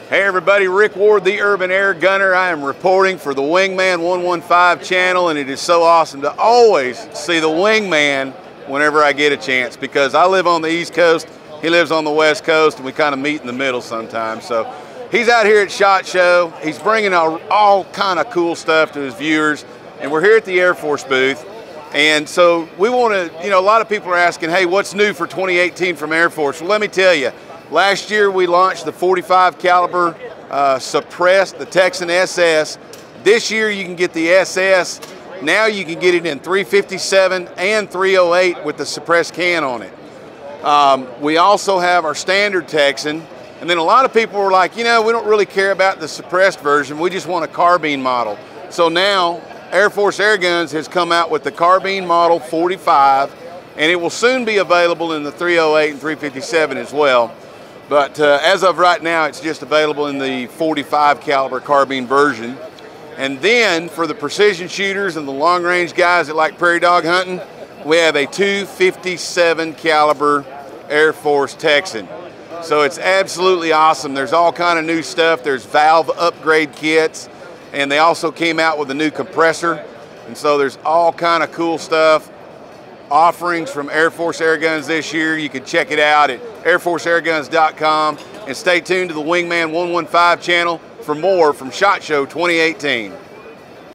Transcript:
Hey everybody, Rick Ward, the Urban Air Gunner. I am reporting for the Wingman 115 channel, and it is so awesome to always see the Wingman whenever I get a chance, because I live on the East Coast, he lives on the West Coast, and we kind of meet in the middle sometimes. So he's out here at SHOT Show. He's bringing all kind of cool stuff to his viewers, and we're here at the Airforce booth. And so we want to, a lot of people are asking, hey, what's new for 2018 from Airforce? Well, let me tell you. Last year we launched the 45 caliber suppressed, the Texan SS. This year you can get the SS. Now you can get it in 357 and 308 with the suppressed can on it. We also have our standard Texan. And then a lot of people were like, we don't really care about the suppressed version. We just want a carbine model. So now Airforce Airguns has come out with the carbine model 45, and it will soon be available in the 308 and 357 as well. But as of right now, it's just available in the 45 caliber carbine version. And then for the precision shooters and the long range guys that like prairie dog hunting, we have a 257 caliber Airforce Texan. So it's absolutely awesome. There's all kind of new stuff. There's valve upgrade kits, and they also came out with a new compressor. And so there's all kind of cool stuff. Offerings from Airforce Airguns this year. You can check it out at airforceairguns.com, and stay tuned to the Wingman 115 channel for more from SHOT Show 2018.